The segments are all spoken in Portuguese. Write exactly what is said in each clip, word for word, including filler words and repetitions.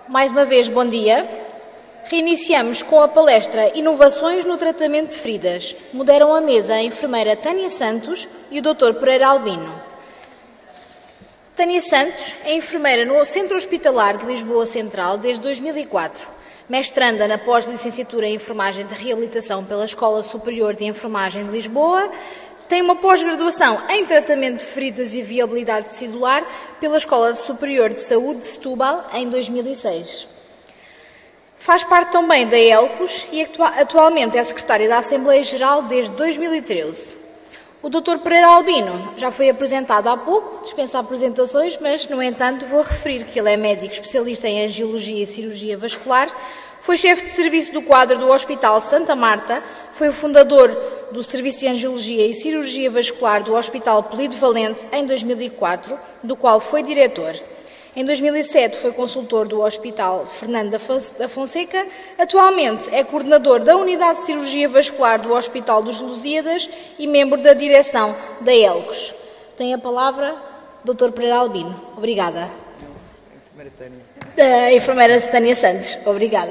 Mais uma vez, bom dia. Reiniciamos com a palestra Inovações no Tratamento de Feridas. Moderam a mesa a enfermeira Tânia Santos e o doutor Pereira Albino. Tânia Santos é enfermeira no Centro Hospitalar de Lisboa Central desde dois mil e quatro. Mestranda na pós-licenciatura em Enfermagem de Reabilitação pela Escola Superior de Enfermagem de Lisboa. Tem uma pós-graduação em Tratamento de Feridas e Viabilidade Tecidular pela Escola Superior de Saúde de Setúbal em dois mil e seis. Faz parte também da ELCOS e atualmente é secretária da Assembleia Geral desde dois mil e treze. O doutor Pereira Albino já foi apresentado há pouco, dispensa apresentações, mas, no entanto, vou referir que ele é médico especialista em Angiologia e Cirurgia Vascular, foi chefe de serviço do quadro do Hospital Santa Marta, foi o fundador do Serviço de Angiologia e Cirurgia Vascular do Hospital Polivalente em dois mil e quatro, do qual foi diretor. Em dois mil e sete foi consultor do Hospital Fernando da Fonseca, atualmente é coordenador da Unidade de Cirurgia Vascular do Hospital dos Lusíadas e membro da direção da ELCOS. Tem a palavra doutor Pereira Albino. Obrigada. Enfermeira Tânia. A enfermeira Tânia Santos. Obrigada.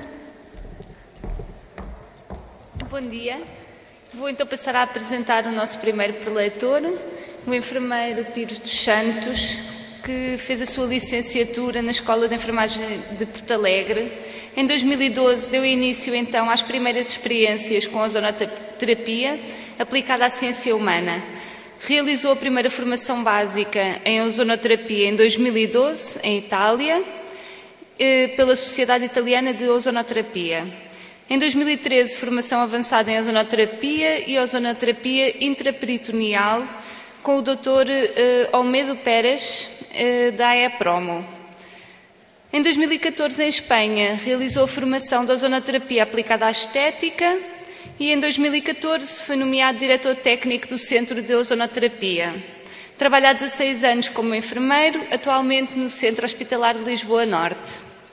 Bom dia. Vou então passar a apresentar o nosso primeiro preletor, o enfermeiro Pires dos Santos, que fez a sua licenciatura na Escola de Enfermagem de Porto Alegre. Em dois mil e doze deu início então às primeiras experiências com a ozonoterapia aplicada à ciência humana. Realizou a primeira formação básica em ozonoterapia em dois mil e doze, em Itália, pela Sociedade Italiana de Ozonoterapia. Em dois mil e treze, formação avançada em ozonoterapia e ozonoterapia intraperitoneal com o doutor uh, Olmedo Pérez, uh, da A E Promo. Em dois mil e catorze, em Espanha, realizou a formação de ozonoterapia aplicada à estética e em dois mil e catorze foi nomeado diretor técnico do Centro de Ozonoterapia. Trabalha há dezasseis anos como enfermeiro, atualmente no Centro Hospitalar de Lisboa Norte.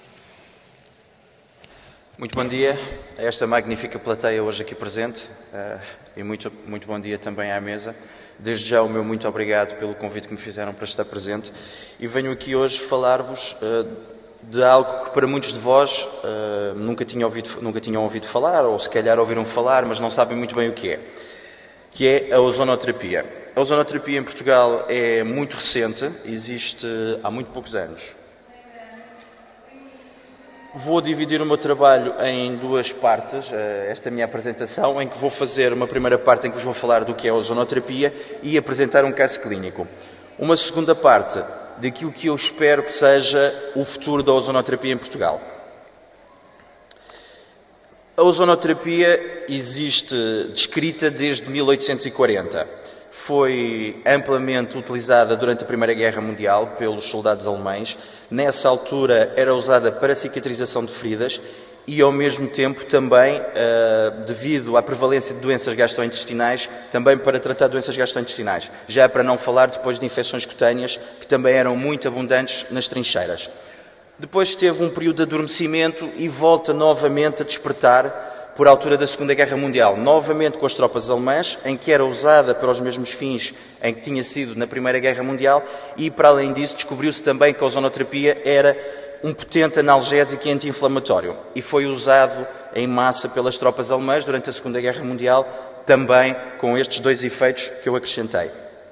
Muito bom dia a esta magnífica plateia hoje aqui presente uh, e muito, muito bom dia também à mesa. Desde já o meu muito obrigado pelo convite que me fizeram para estar presente e venho aqui hoje falar-vos uh, de algo que para muitos de vós uh, nunca, tinham ouvido, nunca tinham ouvido falar ou se calhar ouviram falar, mas não sabem muito bem o que é, que é a ozonoterapia. A ozonoterapia em Portugal é muito recente, existe há muito poucos anos. Vou dividir o meu trabalho em duas partes, esta minha apresentação, em que vou fazer uma primeira parte em que vos vou falar do que é a ozonoterapia e apresentar um caso clínico. Uma segunda parte daquilo que eu espero que seja o futuro da ozonoterapia em Portugal. A ozonoterapia existe descrita desde mil oitocentos e quarenta. Foi amplamente utilizada durante a Primeira Guerra Mundial pelos soldados alemães. Nessa altura era usada para cicatrização de feridas e, ao mesmo tempo, também, devido à prevalência de doenças gastrointestinais, também para tratar doenças gastrointestinais. Já para não falar depois de infecções cutâneas, que também eram muito abundantes nas trincheiras. Depois teve um período de adormecimento e volta novamente a despertar por altura da Segunda Guerra Mundial, novamente com as tropas alemãs, em que era usada para os mesmos fins em que tinha sido na Primeira Guerra Mundial e, para além disso, descobriu-se também que a ozonoterapia era um potente analgésico e anti-inflamatório e foi usado em massa pelas tropas alemãs durante a Segunda Guerra Mundial, também com estes dois efeitos que eu acrescentei.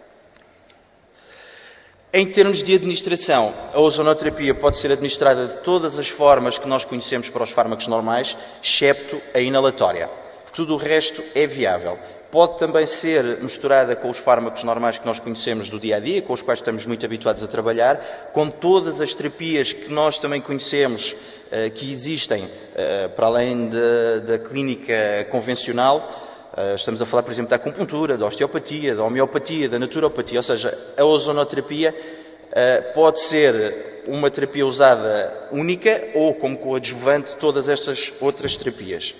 Em termos de administração, a ozonoterapia pode ser administrada de todas as formas que nós conhecemos para os fármacos normais, excepto a inalatória. Tudo o resto é viável. Pode também ser misturada com os fármacos normais que nós conhecemos do dia-a-dia, com os quais estamos muito habituados a trabalhar, com todas as terapias que nós também conhecemos, que existem para além da clínica convencional. Estamos a falar, por exemplo, da acupuntura, da osteopatia, da homeopatia, da naturopatia, ou seja, a ozonoterapia pode ser uma terapia usada única ou como coadjuvante de todas estas outras terapias.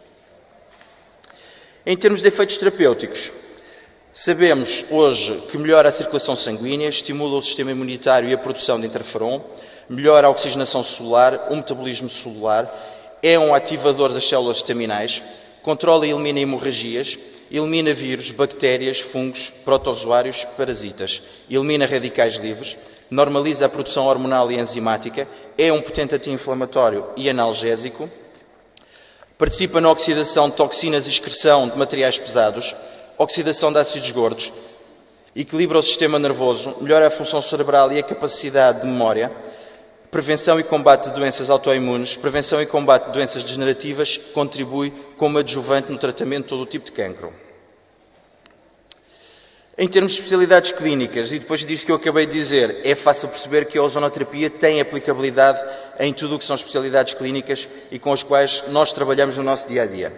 Em termos de efeitos terapêuticos, sabemos hoje que melhora a circulação sanguínea, estimula o sistema imunitário e a produção de interferon, melhora a oxigenação celular, o metabolismo celular, é um ativador das células estaminais, controla e elimina hemorragias, elimina vírus, bactérias, fungos, protozoários, parasitas, elimina radicais livres, normaliza a produção hormonal e enzimática, é um potente anti-inflamatório e analgésico, participa na oxidação de toxinas e excreção de materiais pesados, oxidação de ácidos gordos, equilibra o sistema nervoso, melhora a função cerebral e a capacidade de memória, prevenção e combate de doenças autoimunes, prevenção e combate de doenças degenerativas, contribui como adjuvante no tratamento de todo o tipo de cancro. Em termos de especialidades clínicas, e depois disto que eu acabei de dizer, é fácil perceber que a ozonoterapia tem aplicabilidade em tudo o que são especialidades clínicas e com as quais nós trabalhamos no nosso dia-a-dia.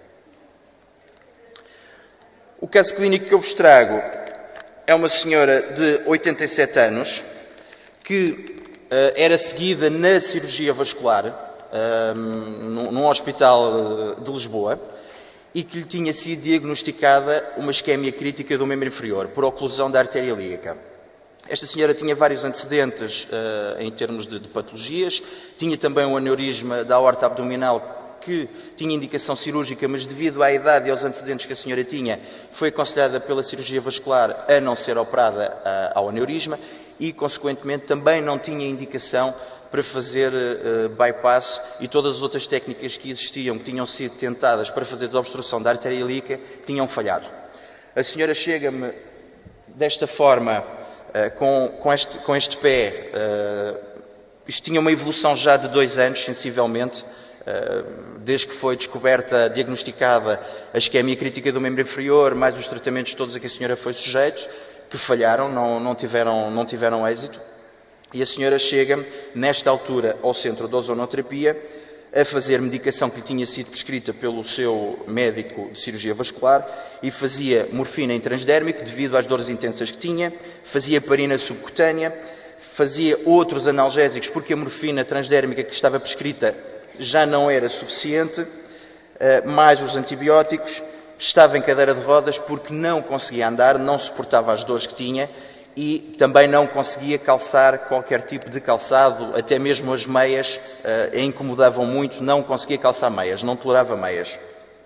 O caso clínico que eu vos trago é uma senhora de oitenta e sete anos que uh, era seguida na cirurgia vascular uh, num, num hospital de Lisboa e que lhe tinha sido diagnosticada uma isquemia crítica do membro inferior por oclusão da artéria ilíaca. Esta senhora tinha vários antecedentes uh, em termos de, de patologias, tinha também um aneurisma da aorta abdominal que tinha indicação cirúrgica, mas devido à idade e aos antecedentes que a senhora tinha, foi aconselhada pela cirurgia vascular a não ser operada uh, ao aneurisma e, consequentemente, também não tinha indicação para fazer uh, bypass e todas as outras técnicas que existiam, que tinham sido tentadas para fazer desobstrução da artéria ilíaca, tinham falhado. A senhora chega-me desta forma, uh, com, com, este, com este pé, uh, isto tinha uma evolução já de dois anos, sensivelmente, uh, desde que foi descoberta, diagnosticada a isquemia crítica do membro inferior, mais os tratamentos todos a que a senhora foi sujeito, que falharam, não, não, tiveram, não tiveram êxito. E a senhora chega-me, nesta altura, ao centro de ozonoterapia, a fazer medicação que lhe tinha sido prescrita pelo seu médico de cirurgia vascular e fazia morfina intransdérmica devido às dores intensas que tinha, fazia heparina subcutânea, fazia outros analgésicos porque a morfina transdérmica que estava prescrita já não era suficiente, mais os antibióticos, estava em cadeira de rodas porque não conseguia andar, não suportava as dores que tinha e também não conseguia calçar qualquer tipo de calçado, até mesmo as meias a incomodavam muito, não conseguia calçar meias, não tolerava meias.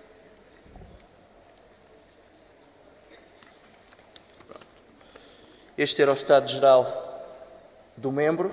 Este era o estado geral do membro.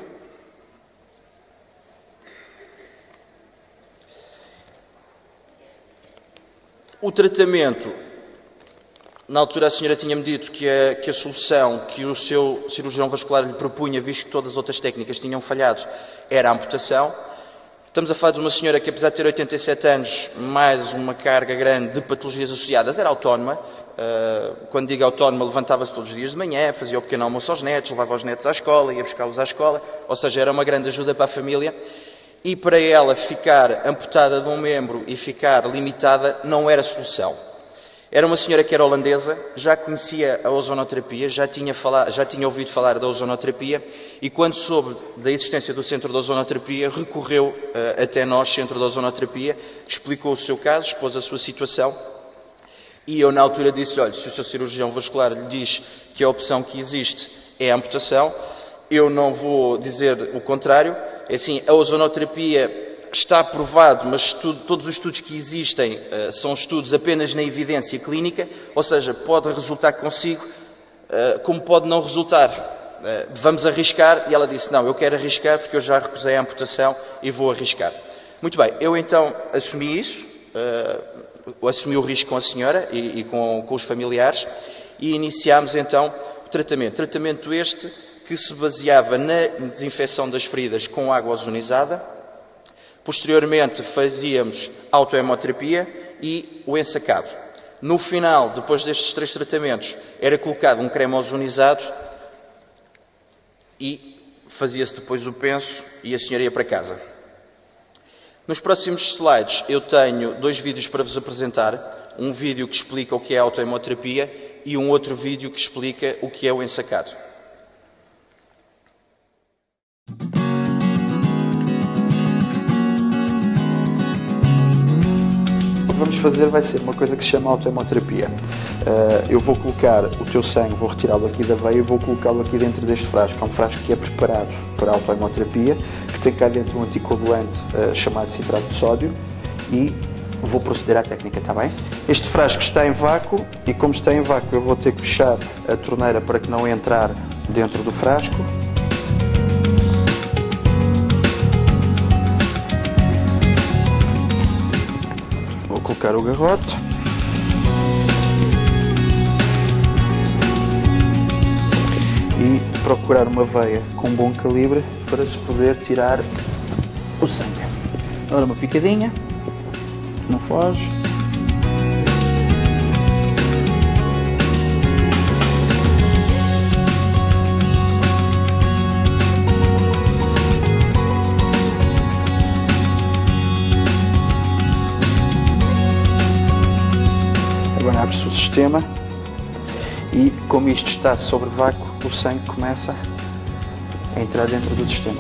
O tratamento, na altura a senhora tinha-me dito que a, que a solução que o seu cirurgião vascular lhe propunha, visto que todas as outras técnicas tinham falhado, era a amputação. Estamos a falar de uma senhora que, apesar de ter oitenta e sete anos, mais uma carga grande de patologias associadas, era autónoma. Quando digo autónoma, levantava-se todos os dias de manhã, fazia o pequeno almoço aos netos, levava os netos à escola, ia buscá-los à escola, ou seja, era uma grande ajuda para a família. E para ela ficar amputada de um membro e ficar limitada não era solução. Era uma senhora que era holandesa, já conhecia a ozonoterapia, já tinha, falado, já tinha ouvido falar da ozonoterapia e quando soube da existência do Centro de Ozonoterapia, recorreu uh, até nós, Centro de Ozonoterapia, explicou o seu caso, expôs a sua situação e eu na altura disse, olha, se o seu cirurgião vascular lhe diz que a opção que existe é a amputação, eu não vou dizer o contrário. É assim, a ozonoterapia está aprovado, mas estudo, todos os estudos que existem uh, são estudos apenas na evidência clínica, ou seja, pode resultar consigo, uh, como pode não resultar. Uh, vamos arriscar? E ela disse, não, eu quero arriscar porque eu já recusei a amputação e vou arriscar. Muito bem, eu então assumi isso, uh, assumi o risco com a senhora e, e com, com os familiares e iniciámos então o tratamento. Tratamento este que se baseava na desinfecção das feridas com água ozonizada. Posteriormente fazíamos autohemoterapia e o ensacado. No final, depois destes três tratamentos, era colocado um creme ozonizado e fazia-se depois o penso e a senhora ia para casa. Nos próximos slides eu tenho dois vídeos para vos apresentar. Um vídeo que explica o que é a autohemoterapia e um outro vídeo que explica o que é o ensacado. Vamos fazer vai ser uma coisa que se chama autohemoterapia. Uh, eu vou colocar o teu sangue, vou retirá-lo aqui da veia e vou colocá-lo aqui dentro deste frasco. É um frasco que é preparado para a autohemoterapia, que tem cá dentro um anticoagulante uh, chamado citrato de sódio e vou proceder à técnica, está bem? Este frasco está em vácuo e como está em vácuo eu vou ter que fechar a torneira para que não entrar dentro do frasco. colocar o garrote. E procurar uma veia com bom calibre para se poder tirar o sangue. Agora uma picadinha, não foge. Agora abre-se o sistema e, como isto está sobre vácuo, o sangue começa a entrar dentro do sistema.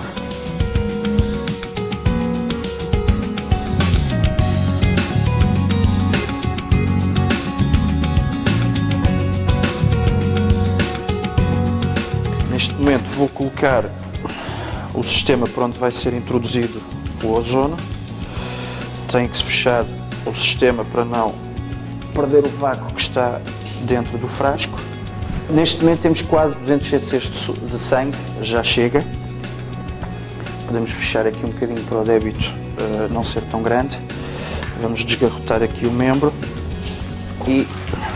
Neste momento vou colocar o sistema por onde vai ser introduzido o ozono. Tem que se fechar o sistema para não perder o vácuo que está dentro do frasco. Neste momento temos quase duzentos centilitros de sangue, já chega. Podemos fechar aqui um bocadinho para o débito uh, não ser tão grande. Vamos desgarrotar aqui o membro e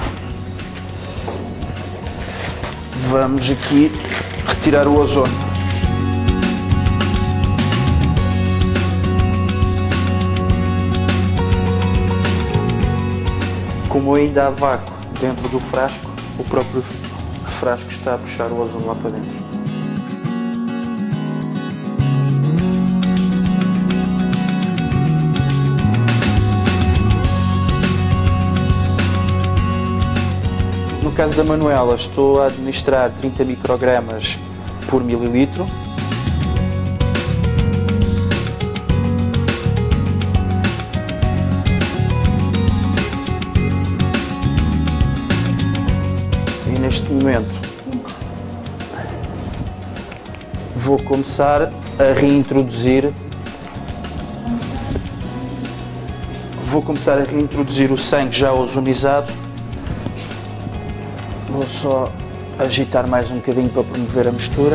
vamos aqui retirar o ozono. Como ainda há vácuo dentro do frasco, o próprio frasco está a puxar o ozono lá para dentro. No caso da Manuela, estou a administrar trinta microgramas por mililitro. Neste momento vou começar a reintroduzir vou começar a reintroduzir o sangue já ozonizado. Vou só agitar mais um bocadinho para promover a mistura.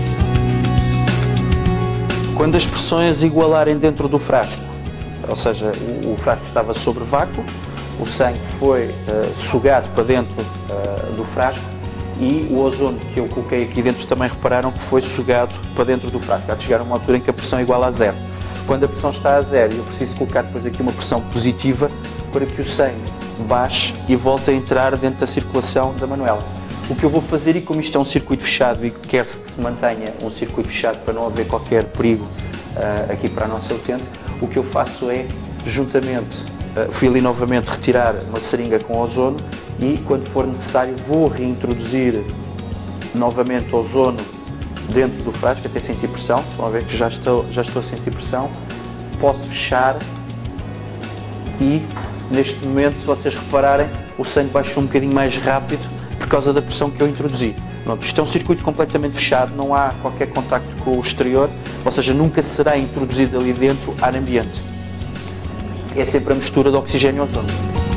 Quando as pressões igualarem dentro do frasco, ou seja, o, o frasco estava sobre vácuo, o sangue foi uh, sugado para dentro uh, do frasco e o ozono que eu coloquei aqui dentro também repararam que foi sugado para dentro do frasco. Há de chegar a uma altura em que a pressão é igual a zero. Quando a pressão está a zero, eu preciso colocar depois aqui uma pressão positiva para que o sangue baixe e volte a entrar dentro da circulação da Manuela. O que eu vou fazer, e como isto é um circuito fechado e quer-se que se mantenha um circuito fechado para não haver qualquer perigo uh, aqui para a nossa utente, o que eu faço é, juntamente, Uh, fui ali novamente retirar uma seringa com ozono e, quando for necessário, vou reintroduzir novamente ozono dentro do frasco até sentir pressão. Estão a ver que já estou, já estou a sentir pressão. Posso fechar e, neste momento, se vocês repararem, o sangue baixou um bocadinho mais rápido por causa da pressão que eu introduzi. Pronto, isto é um circuito completamente fechado, não há qualquer contacto com o exterior, ou seja, nunca será introduzido ali dentro ar ambiente. É sempre a mistura de oxigênio e ozono.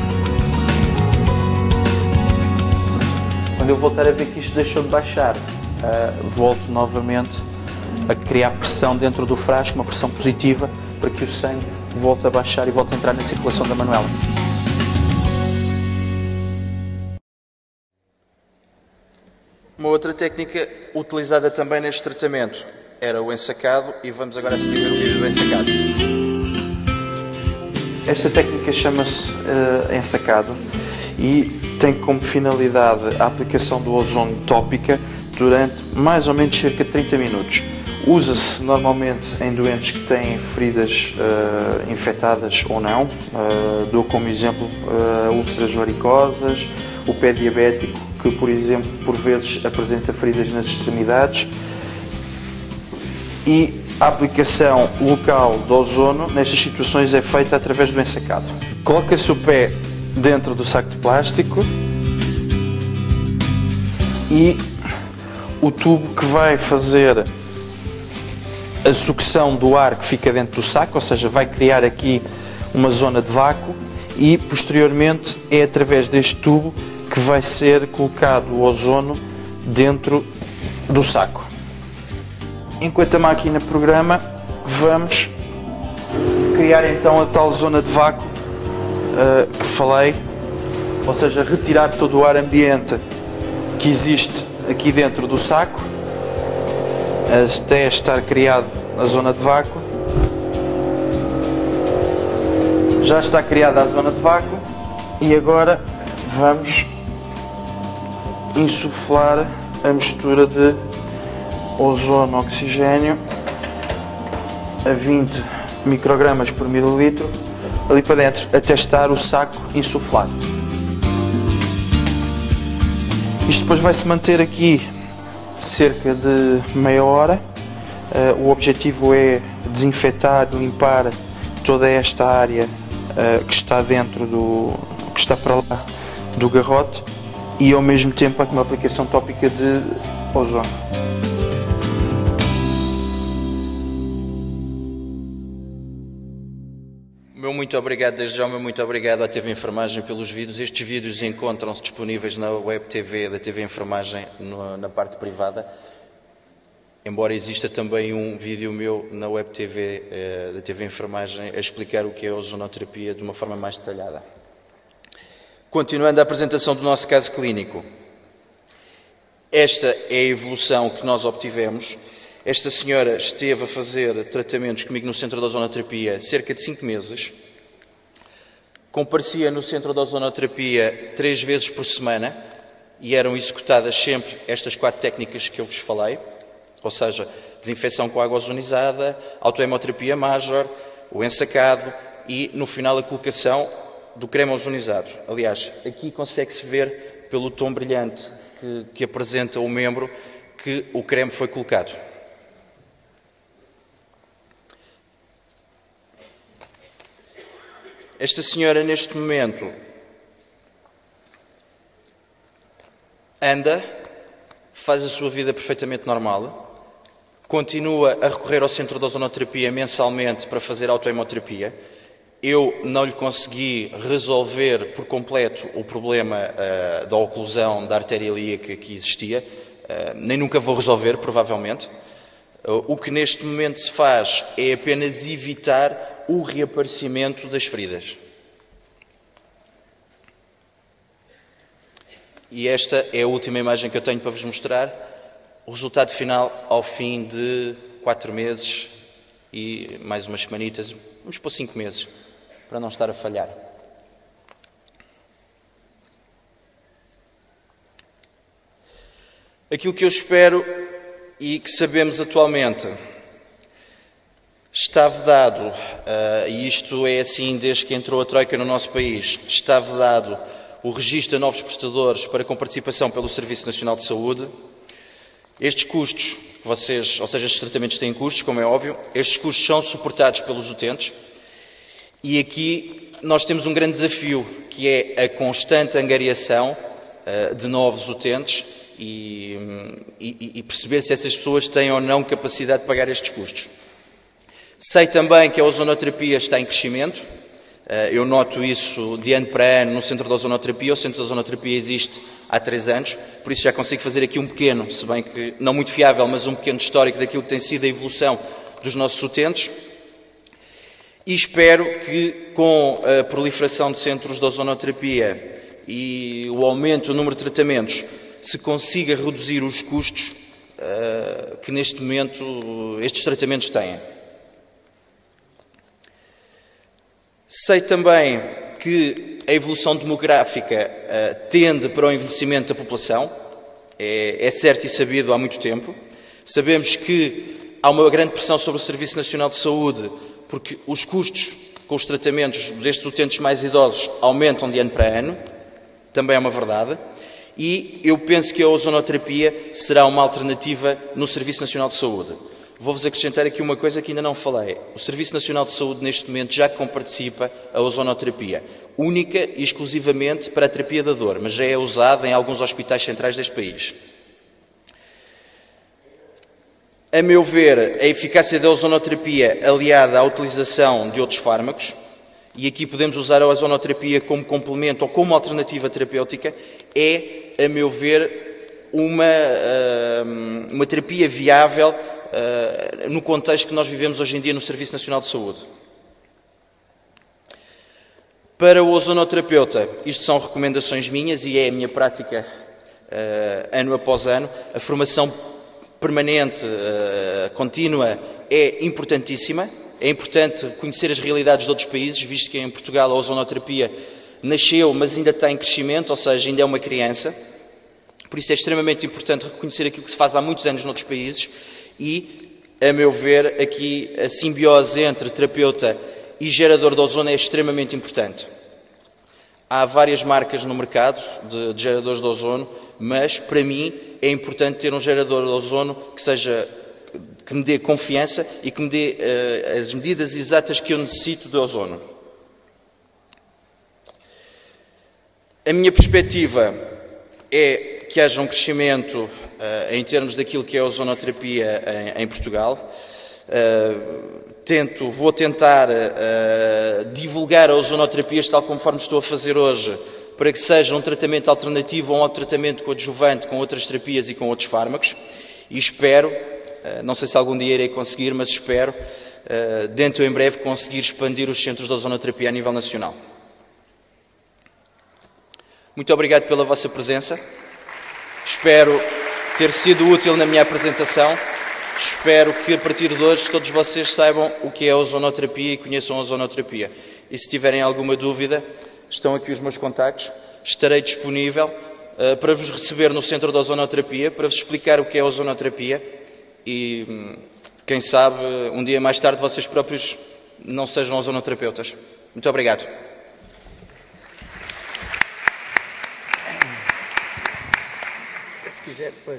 Quando eu voltar a ver que isto deixou de baixar, uh, volto novamente a criar pressão dentro do frasco, uma pressão positiva, para que o sangue volte a baixar e volte a entrar na circulação da Manuela. Uma outra técnica utilizada também neste tratamento era o ensacado, e vamos agora a seguir ver o vídeo do ensacado. Esta técnica chama-se uh, ensacado e tem como finalidade a aplicação do ozono tópica durante mais ou menos cerca de trinta minutos. Usa-se normalmente em doentes que têm feridas uh, infectadas ou não. Uh, dou como exemplo uh, úlceras varicosas, o pé diabético, que por exemplo por vezes apresenta feridas nas extremidades, e a aplicação local do ozono nestas situações é feita através do ensacado. Coloca-se o pé dentro do saco de plástico e o tubo que vai fazer a sucção do ar que fica dentro do saco, ou seja, vai criar aqui uma zona de vácuo, e posteriormente é através deste tubo que vai ser colocado o ozono dentro do saco. Enquanto a máquina programa, vamos criar então a tal zona de vácuo uh, que falei, ou seja, retirar todo o ar ambiente que existe aqui dentro do saco, até estar criado a zona de vácuo. Já está criada a zona de vácuo e agora vamos insuflar a mistura de ozono-oxigênio a vinte microgramas por mililitro ali para dentro, até estar o saco insuflado. Isto depois vai se manter aqui cerca de meia hora. Uh, o objetivo é desinfetar, limpar toda esta área uh, que está dentro do, que está para lá do garrote, e ao mesmo tempo uma aplicação tópica de ozono. Meu muito obrigado, desde já, meu muito obrigado à T V Enfermagem pelos vídeos. Estes vídeos encontram-se disponíveis na web T V da T V Enfermagem, na parte privada, embora exista também um vídeo meu na web T V eh, da T V Enfermagem a explicar o que é a ozonoterapia de uma forma mais detalhada. Continuando a apresentação do nosso caso clínico, esta é a evolução que nós obtivemos. Esta senhora esteve a fazer tratamentos comigo no centro de ozonoterapia cerca de cinco meses. Comparecia no centro de ozonoterapia três vezes por semana e eram executadas sempre estas quatro técnicas que eu vos falei, ou seja, desinfecção com água ozonizada, autohemoterapia major, o ensacado e, no final, a colocação do creme ozonizado. Aliás, aqui consegue-se ver pelo tom brilhante que, que apresenta o membro que o creme foi colocado. Esta senhora, neste momento, anda, faz a sua vida perfeitamente normal, continua a recorrer ao centro de ozonoterapia mensalmente para fazer autohemoterapia. Eu não lhe consegui resolver por completo o problema uh, da oclusão da artéria ilíaca que existia, uh, nem nunca vou resolver, provavelmente. Uh, o que neste momento se faz é apenas evitar o reaparecimento das feridas. E esta é a última imagem que eu tenho para vos mostrar. O resultado final ao fim de quatro meses e mais umas semanitas, vamos por cinco meses, para não estar a falhar. Aquilo que eu espero e que sabemos atualmente, está vedado, uh, e isto é assim desde que entrou a Troika no nosso país, está vedado o registro de novos prestadores para com participação pelo Serviço Nacional de Saúde. Estes custos, vocês, ou seja, estes tratamentos têm custos, como é óbvio, estes custos são suportados pelos utentes, e aqui nós temos um grande desafio, que é a constante angariação uh, de novos utentes e, e, e perceber se essas pessoas têm ou não capacidade de pagar estes custos. Sei também que a ozonoterapia está em crescimento. Eu noto isso de ano para ano no centro de ozonoterapia. O centro de ozonoterapia existe há três anos, por isso já consigo fazer aqui um pequeno, se bem que não muito fiável, mas um pequeno histórico daquilo que tem sido a evolução dos nossos utentes. E espero que, com a proliferação de centros de ozonoterapia e o aumento do número de tratamentos, se consiga reduzir os custos uh, que neste momento estes tratamentos têm. Sei também que a evolução demográfica uh, tende para o envelhecimento da população, é, é certo e sabido há muito tempo. Sabemos que há uma grande pressão sobre o Serviço Nacional de Saúde, porque os custos com os tratamentos destes utentes mais idosos aumentam de ano para ano, também é uma verdade, e eu penso que a ozonoterapia será uma alternativa no Serviço Nacional de Saúde. Vou-vos acrescentar aqui uma coisa que ainda não falei. O Serviço Nacional de Saúde, neste momento, já comparticipa a ozonoterapia, única e exclusivamente para a terapia da dor, mas já é usada em alguns hospitais centrais deste país. A meu ver, a eficácia da ozonoterapia aliada à utilização de outros fármacos, e aqui podemos usar a ozonoterapia como complemento ou como alternativa terapêutica, é, a meu ver, uma, uma terapia viável Uh, no contexto que nós vivemos hoje em dia no Serviço Nacional de Saúde. Para o ozonoterapeuta, isto são recomendações minhas e é a minha prática uh, ano após ano. A formação permanente, uh, contínua, é importantíssima. É importante conhecer as realidades de outros países, visto que em Portugal a ozonoterapia nasceu, mas ainda está em crescimento, ou seja, ainda é uma criança. Por isso é extremamente importante reconhecer aquilo que se faz há muitos anos noutros países e, a meu ver, aqui a simbiose entre terapeuta e gerador de ozono é extremamente importante. Há várias marcas no mercado de, de geradores de ozono, mas, para mim, é importante ter um gerador de ozono que seja, que me dê confiança e que me dê uh, as medidas exatas que eu necessito de ozono. A minha perspectiva é que haja um crescimento uh, em termos daquilo que é a ozonoterapia em, em Portugal. Uh, tento, vou tentar uh, divulgar a ozonoterapia tal conforme estou a fazer hoje, para que seja um tratamento alternativo ou um tratamento coadjuvante com outras terapias e com outros fármacos. E espero, uh, não sei se algum dia irei conseguir, mas espero, uh, dentro em breve, conseguir expandir os centros de ozonoterapia a nível nacional. Muito obrigado pela vossa presença. Espero ter sido útil na minha apresentação. Espero que a partir de hoje todos vocês saibam o que é a ozonoterapia e conheçam a ozonoterapia. E se tiverem alguma dúvida, estão aqui os meus contactos. Estarei disponível uh, para vos receber no centro da ozonoterapia, para vos explicar o que é a ozonoterapia e, hum, quem sabe, um dia mais tarde vocês próprios não sejam ozonoterapeutas. Muito obrigado. Quiser, pois.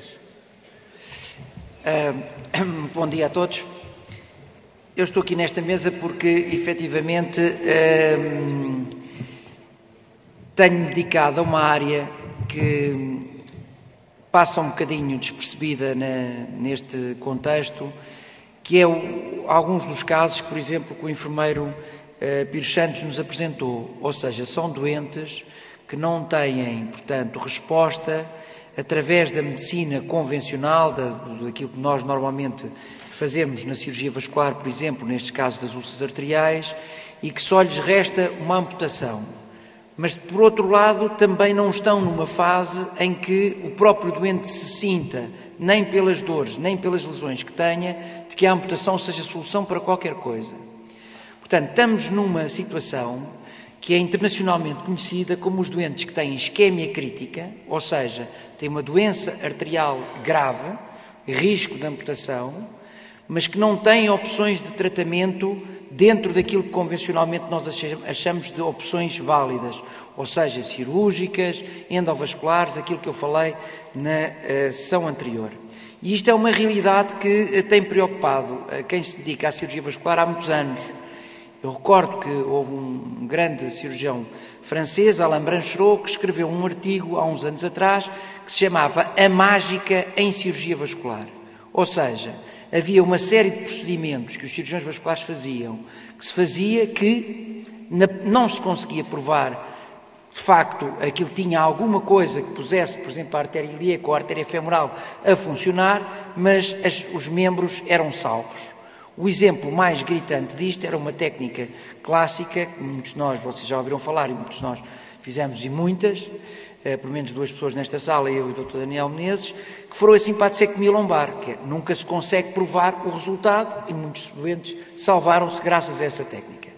Uh, bom dia a todos. Eu estou aqui nesta mesa porque, efetivamente, uh, tenho-me dedicado a uma área que passa um bocadinho despercebida na, neste contexto, que é o, alguns dos casos, por exemplo, que o enfermeiro uh, Pires Santos nos apresentou. Ou seja, são doentes que não têm, portanto, resposta através da medicina convencional, da, daquilo que nós normalmente fazemos na cirurgia vascular, por exemplo, nestes casos das úlceras arteriais, e que só lhes resta uma amputação. Mas, por outro lado, também não estão numa fase em que o próprio doente se sinta, nem pelas dores, nem pelas lesões que tenha, de que a amputação seja solução para qualquer coisa. Portanto, estamos numa situação que é internacionalmente conhecida como os doentes que têm isquémia crítica, ou seja, têm uma doença arterial grave, risco de amputação, mas que não têm opções de tratamento dentro daquilo que convencionalmente nós achamos de opções válidas, ou seja, cirúrgicas, endovasculares, aquilo que eu falei na uh, sessão anterior. E isto é uma realidade que uh, tem preocupado uh, quem se dedica à cirurgia vascular há muitos anos. Eu recordo que houve um grande cirurgião francês, Alain Brancherot, que escreveu um artigo há uns anos atrás que se chamava A Mágica em Cirurgia Vascular. Ou seja, havia uma série de procedimentos que os cirurgiões vasculares faziam, que se fazia que não se conseguia provar de facto aquilo tinha alguma coisa que pusesse, por exemplo, a artéria ilíaca ou a artéria femoral a funcionar, mas as, os membros eram salvos. O exemplo mais gritante disto era uma técnica clássica, que muitos de nós, vocês já ouviram falar, e muitos de nós fizemos, e muitas, eh, pelo menos duas pessoas nesta sala, eu e o doutor Daniel Menezes, que foram a simpatectomia lombar, que é, nunca se consegue provar o resultado, e muitos doentes salvaram-se graças a essa técnica.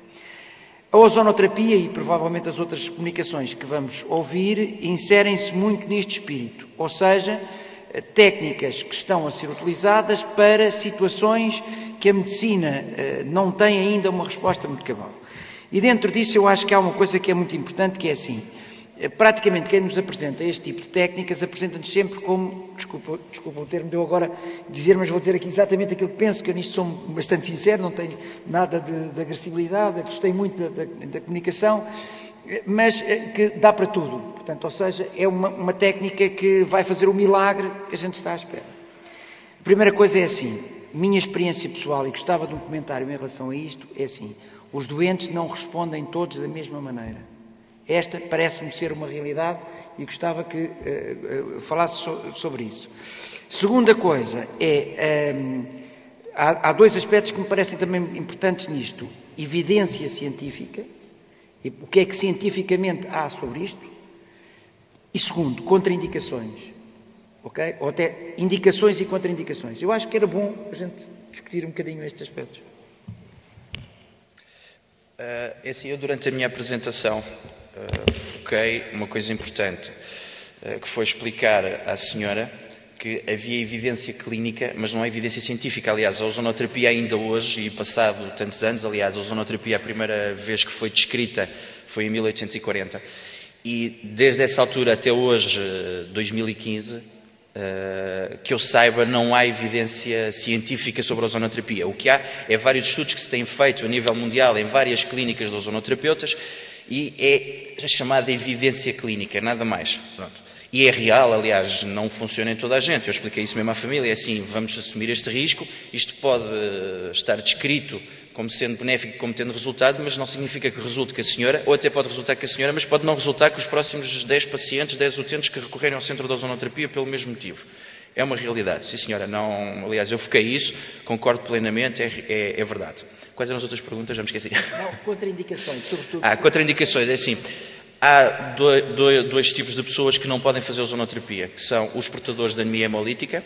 A ozonoterapia e provavelmente as outras comunicações que vamos ouvir inserem-se muito neste espírito, ou seja, técnicas que estão a ser utilizadas para situações que a medicina eh, não tem ainda uma resposta muito cabal. E dentro disso eu acho que há uma coisa que é muito importante, que é assim, eh, praticamente quem nos apresenta este tipo de técnicas apresenta-nos sempre como, desculpa, desculpa o termo deu agora dizer, mas vou dizer aqui exatamente aquilo que penso, que eu nisto sou bastante sincero, não tenho nada de, de agressividade, gostei muito da, da, da comunicação, mas que dá para tudo, portanto, ou seja, é uma, uma técnica que vai fazer o milagre que a gente está à espera. A primeira coisa é assim, minha experiência pessoal, e gostava de um comentário em relação a isto, é assim, os doentes não respondem todos da mesma maneira. Esta parece-me ser uma realidade e gostava que uh, uh, falasse so, sobre isso. Segunda coisa é, um, há, há dois aspectos que me parecem também importantes nisto, evidência científica E o que é que cientificamente há sobre isto? E segundo, contraindicações, ok? Ou até indicações e contraindicações. Eu acho que era bom a gente discutir um bocadinho estes aspectos. Uh, é assim, eu durante a minha apresentação uh, foquei uma coisa importante, uh, que foi explicar à senhora que havia evidência clínica, mas não há evidência científica. Aliás, a ozonoterapia ainda hoje, e passado tantos anos, aliás, a ozonoterapia a primeira vez que foi descrita foi em mil oitocentos e quarenta, e desde essa altura até hoje, dois mil e quinze, uh, que eu saiba, não há evidência científica sobre a ozonoterapia. O que há é vários estudos que se têm feito a nível mundial em várias clínicas de ozonoterapeutas, e é a chamada evidência clínica, nada mais. Pronto. E é real, aliás, não funciona em toda a gente. Eu expliquei isso mesmo à família, é assim, vamos assumir este risco, isto pode estar descrito como sendo benéfico, como tendo resultado, mas não significa que resulte que a senhora, ou até pode resultar que a senhora, mas pode não resultar que os próximos dez pacientes, dez utentes que recorrerem ao centro de ozonoterapia pelo mesmo motivo. É uma realidade, sim senhora, não, aliás, eu foquei isso, concordo plenamente, é, é, é verdade. Quais eram as outras perguntas? Já me esqueci. Não, contraindicações, sobretudo. Ah, contraindicações, é assim. Há dois, dois tipos de pessoas que não podem fazer ozonoterapia, que são os portadores de anemia hemolítica,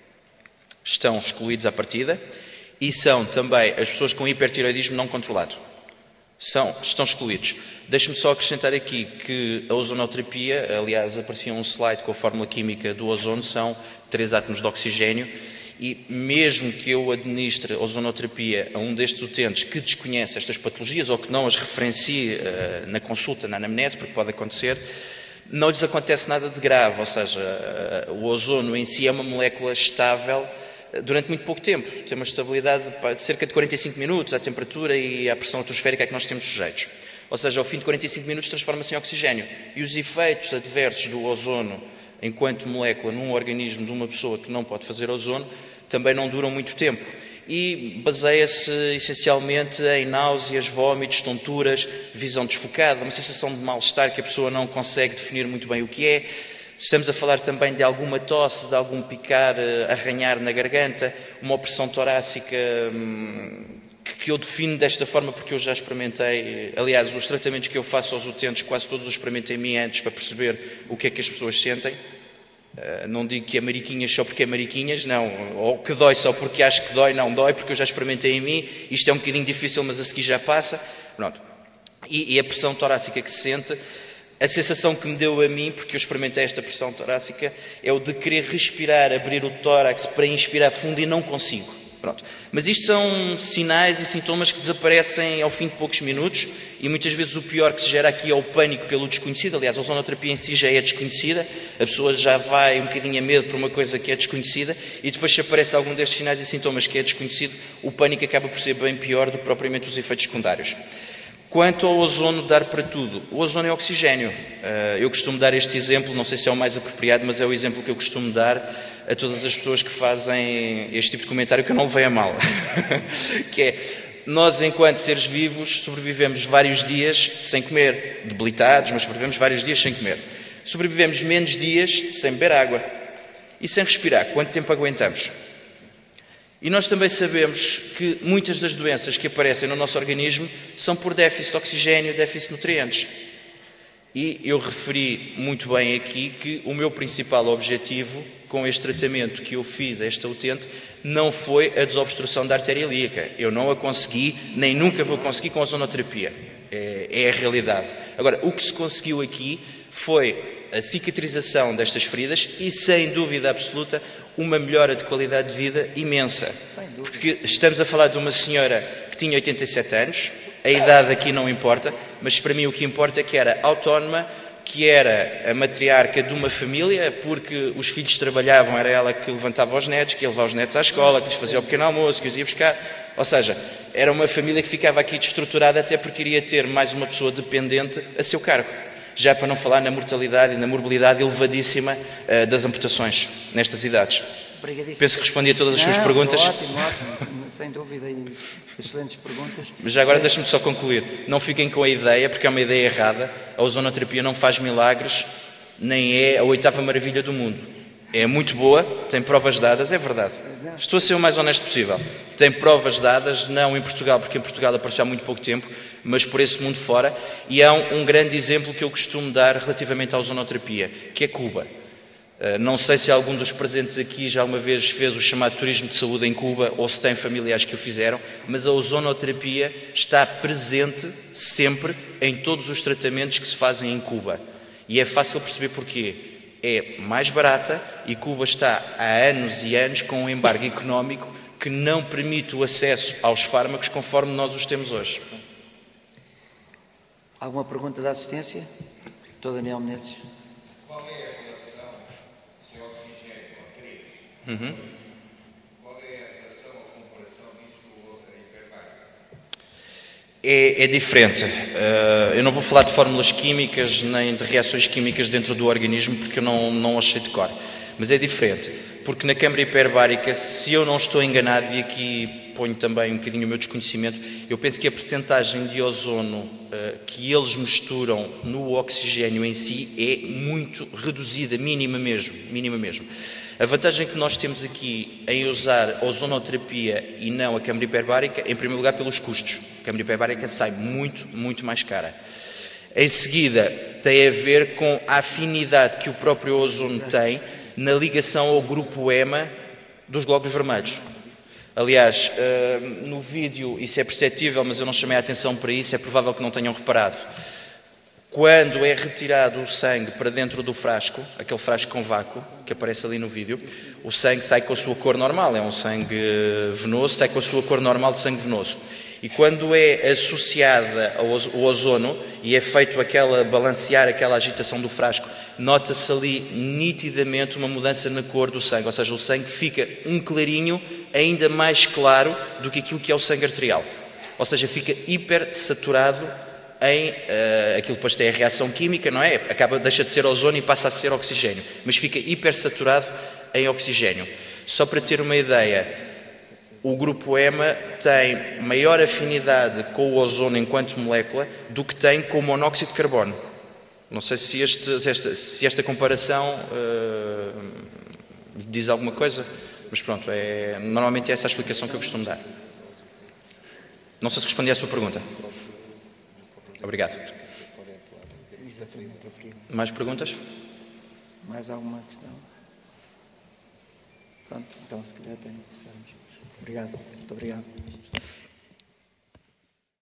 estão excluídos à partida, e são também as pessoas com hipertireoidismo não controlado. São, estão excluídos. Deixe-me só acrescentar aqui que a ozonoterapia, aliás, aparecia um slide com a fórmula química do ozono, são três átomos de oxigênio, e mesmo que eu administre ozonoterapia a um destes utentes que desconhece estas patologias ou que não as referencie uh, na consulta, na anamnese, porque pode acontecer, não lhes acontece nada de grave, ou seja, uh, o ozono em si é uma molécula estável uh, durante muito pouco tempo, tem uma estabilidade de cerca de quarenta e cinco minutos à temperatura e à pressão atmosférica a que nós temos sujeitos. Ou seja, ao fim de quarenta e cinco minutos transforma-se em oxigênio. E os efeitos adversos do ozono enquanto molécula num organismo de uma pessoa que não pode fazer ozono, também não duram muito tempo. E baseia-se essencialmente em náuseas, vômitos, tonturas, visão desfocada, uma sensação de mal-estar que a pessoa não consegue definir muito bem o que é. Estamos a falar também de alguma tosse, de algum picar, arranhar na garganta, uma opressão torácica que eu defino desta forma porque eu já experimentei. Aliás, os tratamentos que eu faço aos utentes, quase todos os experimentei em mim antes para perceber o que é que as pessoas sentem. Uh, não digo que é mariquinhas só porque é mariquinhas, não. Ou que dói só porque acho que dói, não dói porque eu já experimentei em mim. Isto é um bocadinho difícil, mas a seguir já passa. Pronto. E, e a pressão torácica que se sente, a sensação que me deu a mim, porque eu experimentei esta pressão torácica, é o de querer respirar, abrir o tórax para inspirar fundo e não consigo. Pronto. Mas isto são sinais e sintomas que desaparecem ao fim de poucos minutos e muitas vezes o pior que se gera aqui é o pânico pelo desconhecido. Aliás, a ozonoterapia em si já é desconhecida, a pessoa já vai um bocadinho a medo por uma coisa que é desconhecida e depois se aparece algum destes sinais e sintomas que é desconhecido, o pânico acaba por ser bem pior do que propriamente os efeitos secundários. Quanto ao ozono dar para tudo, o ozono é oxigênio. Eu costumo dar este exemplo, não sei se é o mais apropriado, mas é o exemplo que eu costumo dar a todas as pessoas que fazem este tipo de comentário, que eu não levei a mal. Que é, nós enquanto seres vivos sobrevivemos vários dias sem comer, debilitados, mas sobrevivemos vários dias sem comer. Sobrevivemos menos dias sem beber água e sem respirar. Quanto tempo aguentamos? E nós também sabemos que muitas das doenças que aparecem no nosso organismo são por déficit de oxigênio, déficit de nutrientes. E eu referi muito bem aqui que o meu principal objetivo com este tratamento que eu fiz a esta utente não foi a desobstrução da artéria ilíaca. Eu não a consegui, nem nunca vou conseguir com a ozonoterapia. É, é a realidade. Agora, o que se conseguiu aqui foi a cicatrização destas feridas e, sem dúvida absoluta, uma melhora de qualidade de vida imensa. Porque estamos a falar de uma senhora que tinha oitenta e sete anos, a idade aqui não importa, mas para mim o que importa é que era autónoma, que era a matriarca de uma família, porque os filhos trabalhavam, era ela que levantava os netos, que ia levar os netos à escola, que lhes fazia o pequeno almoço, que os ia buscar. Ou seja, era uma família que ficava aqui destruturada até porque iria ter mais uma pessoa dependente a seu cargo. Já para não falar na mortalidade e na morbilidade elevadíssima uh, das amputações nestas idades. Penso que respondi a todas as suas Não, perguntas. Ótimo, ótimo, sem dúvida, e excelentes perguntas. Mas já agora deixe-me só concluir. Não fiquem com a ideia, porque é uma ideia errada. A ozonoterapia não faz milagres, nem é a oitava maravilha do mundo. é muito boa, tem provas dadas, é verdade. Estou a ser o mais honesto possível. Tem provas dadas, não em Portugal, porque em Portugal apareceu há muito pouco tempo, mas por esse mundo fora, e há um, um grande exemplo que eu costumo dar relativamente à ozonoterapia, que é Cuba. Uh, não sei se algum dos presentes aqui já alguma vez fez o chamado turismo de saúde em Cuba, ou se tem familiares que o fizeram, mas a ozonoterapia está presente sempre em todos os tratamentos que se fazem em Cuba. E é fácil perceber porquê. É mais barata e Cuba está há anos e anos com um embargo económico que não permite o acesso aos fármacos conforme nós os temos hoje. Alguma pergunta da assistência? doutor Daniel Menezes. Qual é a relação se o oxigênio com três? Uhum. Qual é a relação ou comparação disso com outra hiperbárica? É, é diferente. Uh, eu não vou falar de fórmulas químicas nem de reações químicas dentro do organismo porque eu não, não achei de cor. Mas é diferente, porque na câmara hiperbárica, se eu não estou enganado, e aqui ponho também um bocadinho o meu desconhecimento, eu penso que a percentagem de ozono uh, que eles misturam no oxigênio em si é muito reduzida, mínima mesmo, mínima mesmo. A vantagem que nós temos aqui em usar a ozonoterapia e não a câmara hiperbárica, em primeiro lugar pelos custos. A câmara hiperbárica sai muito, muito mais cara. Em seguida, tem a ver com a afinidade que o próprio ozono tem na ligação ao grupo E M A dos glóbulos vermelhos. Aliás, no vídeo isso é perceptível, mas eu não chamei a atenção para isso, é provável que não tenham reparado. Quando é retirado o sangue para dentro do frasco, aquele frasco com vácuo, que aparece ali no vídeo, o sangue sai com a sua cor normal, é um sangue venoso, sai com a sua cor normal de sangue venoso. E quando é associada ao ozono e é feito aquela balancear, aquela agitação do frasco, nota-se ali nitidamente uma mudança na cor do sangue, ou seja, o sangue fica um clarinho ainda mais claro do que aquilo que é o sangue arterial. Ou seja, fica hipersaturado em uh, aquilo que depois tem a reação química, não é? Acaba, deixa de ser ozono e passa a ser oxigênio, mas fica hipersaturado em oxigênio. Só para ter uma ideia, o grupo E M A tem maior afinidade com o ozono enquanto molécula do que tem com o monóxido de carbono. Não sei se, este, se, esta, se esta comparação uh, diz alguma coisa, mas pronto, é, normalmente é essa a explicação que eu costumo dar. Não sei se respondi à sua pergunta. Obrigado. Mais perguntas? Mais alguma questão? Pronto, então se calhar tenho que passarmos. Obrigado. Muito obrigado.